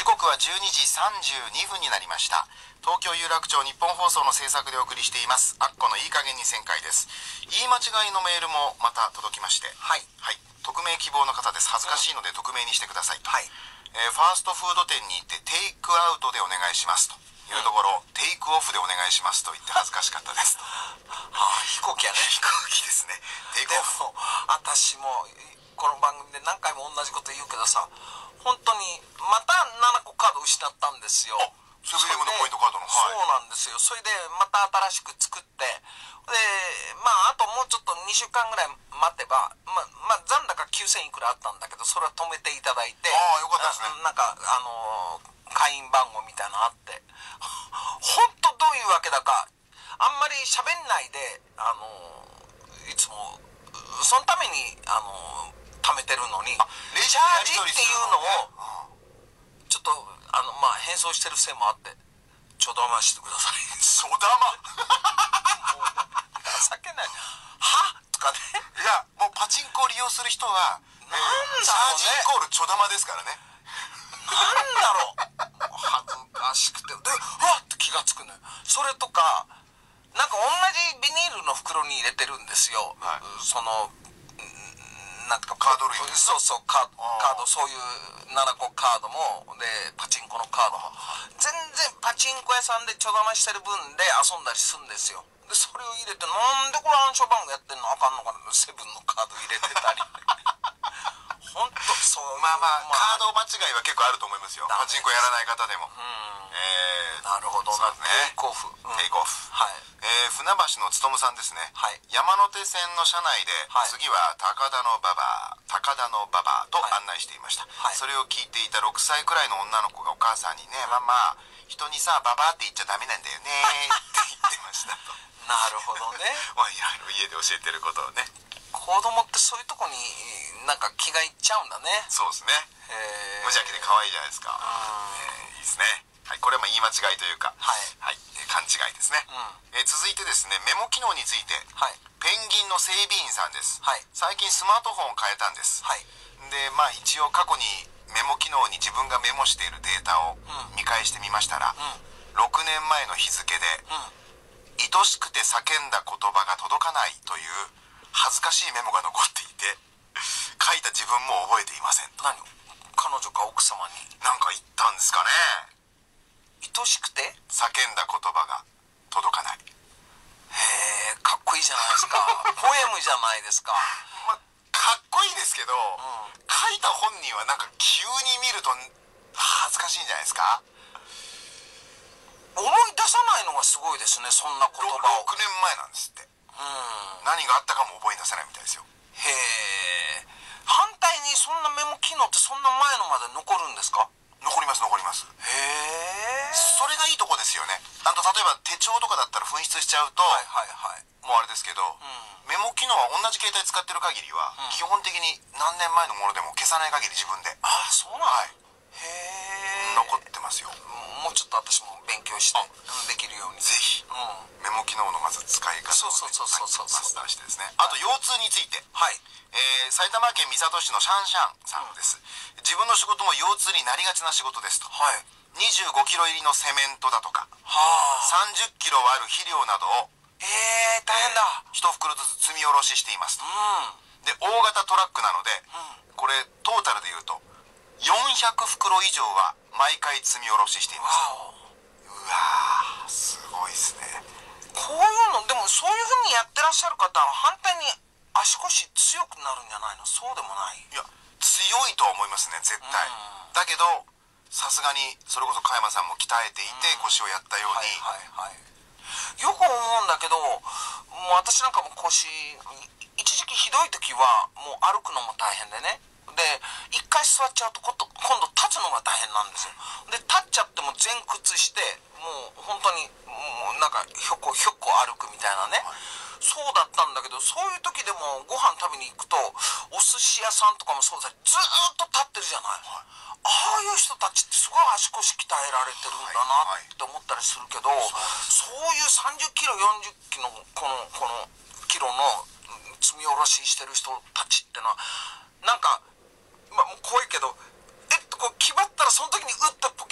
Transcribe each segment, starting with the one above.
刻は12時32分になりました。東京有楽町日本放送の制作でお送りしていますアッコのいい加減に1000回です。言い間違いのメールもまた届きまして、はい、匿名希望の方です。恥ずかしいので匿名にしてくださいと、ファーストフード店に行ってテイクアウトでお願いしますというところ、テイクオフでお願いしますと言って恥ずかしかったですと。 飛行機やね。 飛行機ですね。テイクオフ。 でも私もこの番組で何回も同じこと言うけどさ、本当にまた7個カード失ったんですよ。 セブンイレブンのポイントカードの。 そうなんですよ。それでまた新しく作って、であともうちょっと2週間ぐらい待てば残高9000いくらあったんだけど、それは止めていただいて、 よかったですね。 なんか会員番号みたいなのあって、本当どういうわけだかあんまり喋んないで、いつもそのために貯めてるのに、チャージっていうのをちょっと変装してるせいもあって、ちょだましてください。 ちょだま情けないはとかね。 いや、もうパチンコを利用する人はなんだろうね、 チャージイコールちょだまですからね。 なんだろう、恥ずかしくて、でうわっと気がつくのよ。それとかなんか同じビニールの袋に入れてるんですよ、そのなんかカード類。 そうそう、カード、そういう7個カードもで、パチンコのカードも全然パチンコ屋さんでちょだましてる分で遊んだりするんですよ。でそれを入れて、なんでこれ暗証番号やってんのあかんのかな、セブンのカード入れてたり本当そう、 カード間違いは結構あると思いますよ、パチンコやらない方でも。 なるほどな、テイクオフ。 テイクオフ。船橋の勉さんですね。山手線の車内で次は高田の馬場と案内していました。それを聞いていた6歳くらいの女の子がお母さんにね、ママ人にさババって言っちゃダメなんだよねって言ってましたと。 なるほどね。 家で教えてることをね。 子供ってそういうとこになんか気がいっちゃうんだね。 そうですね。無邪気で可愛いじゃないですか。いいですね。これは言い間違いというか、勘違いですね。続いてですね、メモ機能について、ペンギンの整備員さんです。最近スマートフォンを変えたんです。で一応過去にメモ機能に自分がメモしているデータを見返してみましたら、6年前の日付で愛しくて叫んだ言葉が届かないという恥ずかしいメモが残っていて、書いた自分も覚えていませんと。 何、彼女か奥様になんか言ったんですかね。 愛しくて叫んだ言葉が届かない。 へえ、かっこいいじゃないですかポエムじゃないですか。 かっこいいですけど、書いた本人はなんか急に見ると恥ずかしいんじゃないですか。 思い出さないのがすごいですね、そんな言葉を。 6年前なんですって。何があったかも覚え出せないみたいですよ。 へえ。反対にそんなメモ機能ってそんな前のまで残るんですか。 残ります。へえ。それがいいとこですよね。例えば手帳とかだったら紛失しちゃうともうあれですけど、メモ機能は同じ携帯使ってる限りは基本的に何年前のものでも消さない限り自分で。 そうなん。へえ。 残ってますよ。 もうちょっと私も勉強してできるように。 ぜひメモ機能のまず使い方をマスターしてですね。あと腰痛について、埼玉県三郷市のシャンシャンさんです。自分の仕事も腰痛になりがちな仕事ですと。25キロ入りのセメントだとか30キロある肥料などを大変だ。 1袋ずつ積み下ろししていますと。で大型トラックなので、これトータルでいうと400袋以上は毎回積み下ろししています。うわー、すごいですね。 こういうのでもそういうふうにやってらっしゃる方は反対に足腰強くなるんじゃないの。そうでもない。 いや強いとは思いますね、絶対。だけどさすがにそれこそ加山さんも鍛えていて腰をやったように、 よく思うんだけど、もう私なんかも腰一時期ひどい時はもう歩くのも大変でね、で一回座っちゃうと今度立つのが大変なんですよ。で立っちゃっても前屈して、もう本当にもうなんかひょっこひょっこ歩くみたいなね、そうだったんだけど、そういう時でもご飯食べに行くとお寿司屋さんとかもそうだ、ずーっと立ってるじゃない。ああいう人たちってすごい足腰鍛えられてるんだなって思ったりするけど、そういう30キロ40キロのこのキロの積み下ろししてる人たちってのはなんかもう怖いけど、こう決まったらその時に打ってポ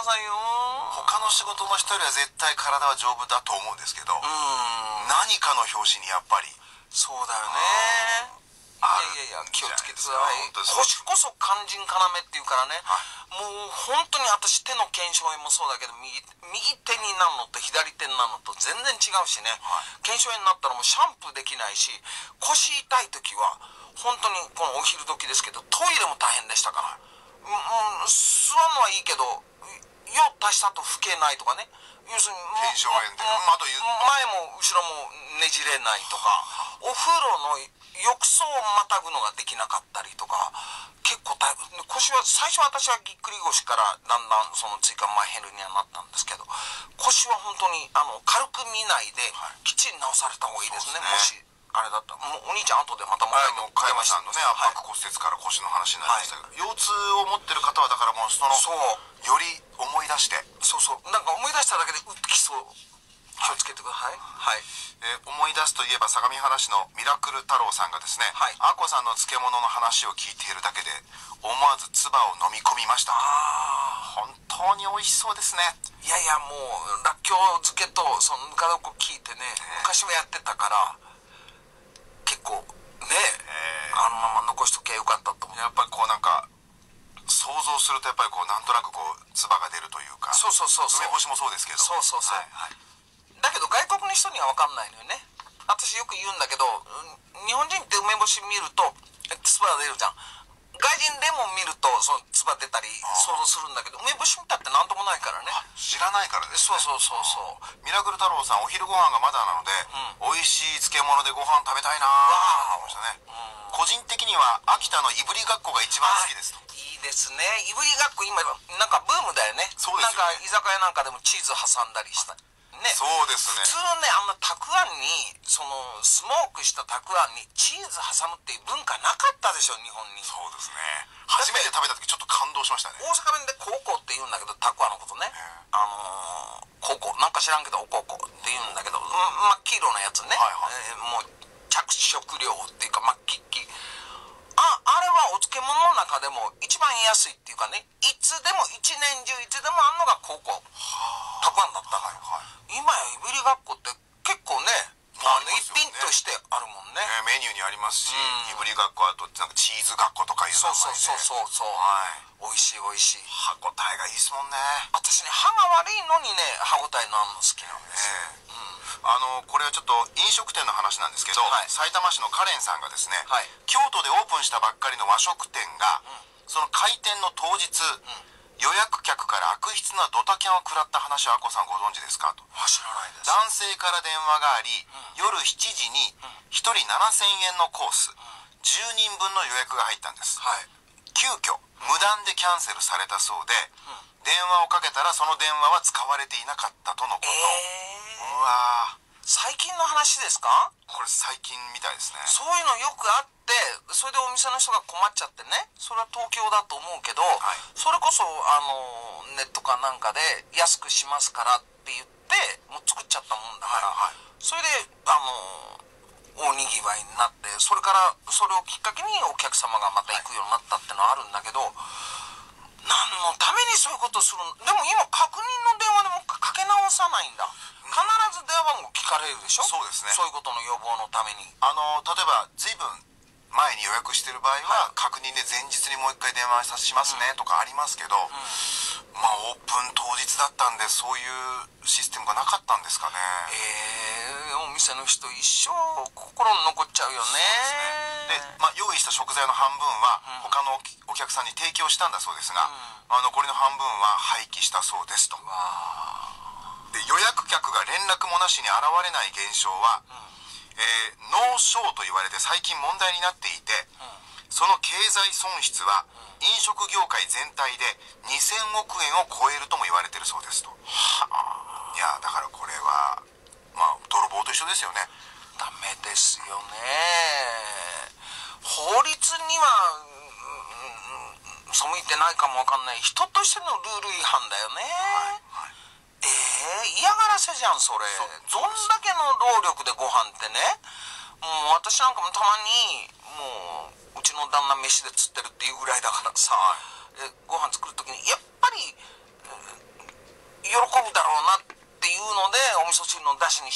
さいよ。 他の仕事の人よりは絶対体は丈夫だと思うんですけど、何かの拍子にやっぱりそうだよね。いや気をつけてください。腰こそ肝心要っていうからね、もう本当に私手の腱鞘炎もそうだけど、右手になるのと左手になるのと全然違うしね、腱鞘炎になったらもうシャンプーできないし、腰痛い時は本当にこのお昼時ですけどトイレも大変でしたから、座るのはいいけど用足したと拭けないとかね、要するに腱鞘炎で前も後ろもねじれないとか、お風呂の浴槽をまたぐのができなかったりとか、結構大変。腰は最初私はぎっくり腰からだんだんその椎間板ヘルニアになったんですけど、腰は本当に軽く見ないできっちり治された方がいいですね。もしあれだったら、お兄ちゃん後でまたもう一回加山さんのね、圧迫骨折から腰の話になりましたけど、腰痛を持ってる方はだからもうより思い出して、 なんか思い出しただけでうっきそう。気をつけてください。 思い出すといえば相模原市のミラクル太郎さんがですね、アッコさんの漬物の話を聞いているだけで思わず唾を飲み込みました。本当に美味しそうですね。 いやいや、もうらっきょう漬けとそのぬか床聞いてね、昔もやってたから結構ね、あのまま残しときゃよかったと思う。 やっぱりこうなんか想像するとやっぱりこうなんとなくこう唾が出るというか、梅干しもそうですけど、 だけど外国の人には分かんないのよね。私よく言うんだけど、日本人って梅干し見ると唾が出るじゃん。外人レモン見るとその唾出たり想像するんだけど、梅干し見たってなんともないからね。 知らないからですね。 そうミラクル太郎さん、お昼ご飯がまだなので、美味しい漬物でご飯食べたいなと思いましたね。個人的には秋田のいぶりがっこが一番好きですと。 いいですね。いぶりがっこ今なんかブームだよね。なんか居酒屋なんかでもチーズ挟んだりしたね。 そうですね。 普通ね、あんなたくあんにそのスモークしたたくあんにチーズ挟むっていう文化なかったでしょ、日本に。 そうですね。初めて食べた時ちょっと感動しましたね。 大阪弁でコウコって言うんだけど、たくあんのことね、コウコなんか知らんけどおこうこって言うんだけど、真っ黄色のやつね、もう着色料っていうか真っ黄あれはお漬物の中でも一番安いっていうかね、いつでも一年中いつでもあんのがコウコたくあんだったから、今やいぶりがっこって結構ね、一品としてあるもんね。 メニューにありますし、いぶりがっこ、あとなんかチーズがっことかいう名前で。美味しい歯ごたえがいいですもんね。 私ね、歯が悪いのにね、歯ごたえのあんの好きなんですよ。 これはちょっと飲食店の話なんですけど、さいたま市のカレンさんがですね、京都でオープンしたばっかりの和食店が、その開店の当日、予約客から悪質なドタキャンを食らった話をアッコさんご存知ですかと。 知らないです。 男性から電話があり、夜7時に1人7000円のコース、10人分の予約が入ったんです。急遽無断でキャンセルされたそうで、電話をかけたらその電話は使われていなかったとのこと。うわー、 最近の話ですか？ これ最近みたいですね。 そういうのよくあって、それでお店の人が困っちゃってね、それは東京だと思うけど、それこそネットかなんかで安くしますからって言ってもう作っちゃったもんだから、それで大にぎわいになって、それからそれをきっかけにお客様がまた行くようになったってのはあるんだけど、何のためにそういうことするの？でも今確認の電話でもかけ直さないんだ。必ず電話番号聞かれるでしょ。 そうですね。 そういうことの予防のために。 例えば随分前に予約してる場合は、確認で前日にもう一回電話しますねとかありますけど、まあオープン当日だったんでそういうシステムがなかったんですかね。 お店の人一生心に残っちゃうよね。 で、用意した食材の半分は他のお客さんに提供したんだそうですが、残りの半分は廃棄したそうですと。で、予約客が連絡もなしに現れない現象は、ノーショーと言われて最近問題になっていて、その経済損失は飲食業界全体で2000億円を超えるとも言われてるそうですと。いや、だからこれは泥棒と一緒ですよね。 ダメですよね。法律には背いてないかもわかんない、人としてのルール違反だよね。嫌がらせじゃんそれ。どんだけの労力でご飯ってね。もう私なんかもたまにもううちの旦那飯で釣ってるっていうぐらいだからさ、ご飯作る時にやっぱり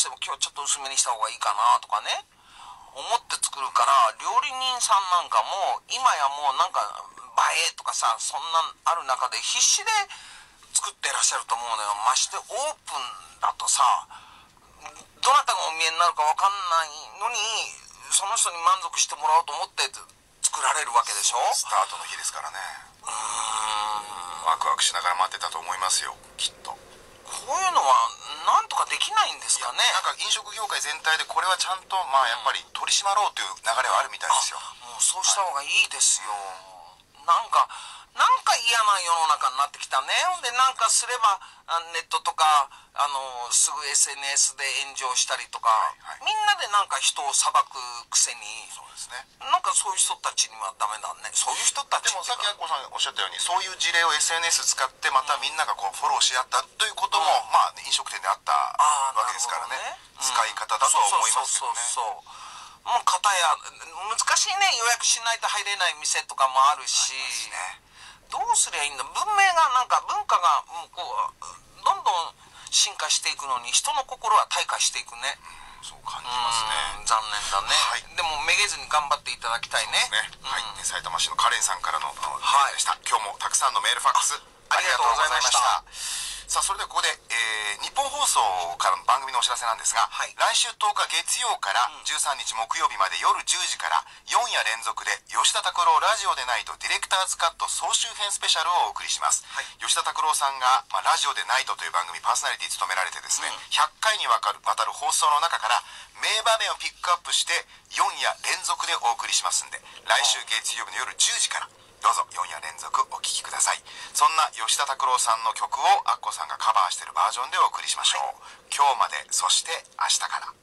しても今日ちょっと薄めにした方がいいかなとかね思って作るから、料理人さんなんかも今やもうなんか映えとかさ、そんなんある中で必死で作ってらっしゃると思うのよ。ましてオープンだとさ、どなたがお見えになるか分かんないのに、その人に満足してもらおうと思って作られるわけでしょ。 スタートの日ですからね。ワクワクしながら待ってたと思いますよ、きっと。 こういうのはなんとかできないんですかね。 なんか飲食業界全体でこれはちゃんとやっぱり取り締まろうという流れはあるみたいですよ。 もうそうした方がいいですよ。なんか嫌な世の中になってきたね。でなんかすればネットとかすぐ SNS で炎上したりとか、みんなでなんか人を裁くくせに、 そうですね。 なんかそういう人たちにはダメだね。そういう人たちでもさっきアッコさんおっしゃったように、そういう事例を SNS 使ってまたみんながこうフォローし合ったということも、飲食店であったわけですからね。使い方だとは思いますけどね。 もう片や難しいね。予約しないと入れない店とかもあるし、どうすりゃいいんだ。文明がなんか文化がこうどんどん進化していくのに、人の心は退化していくね。 そう感じますね。 残念だね。でもめげずに頑張っていただきたいね。 埼玉市のカレンさんからのメールでした。今日もたくさんのメールファックスありがとうございました。さあそれではここで、日本放送からの番組のお知らせなんですが、来週10日月曜から13日木曜日まで夜10時から4夜連続で吉田拓郎ラジオでないとディレクターズカット総集編スペシャルをお送りします。吉田拓郎さんが、ラジオでないとという番組パーソナリティ務められてですね、100回にわたる放送の中から名場面をピックアップして4夜連続でお送りしますんで、来週月曜日の夜10時からどうぞ4夜連続お聴きください。そんな吉田拓郎さんの曲をアッコさんがカバーしているバージョンでお送りしましょう。今日まで、そして明日から。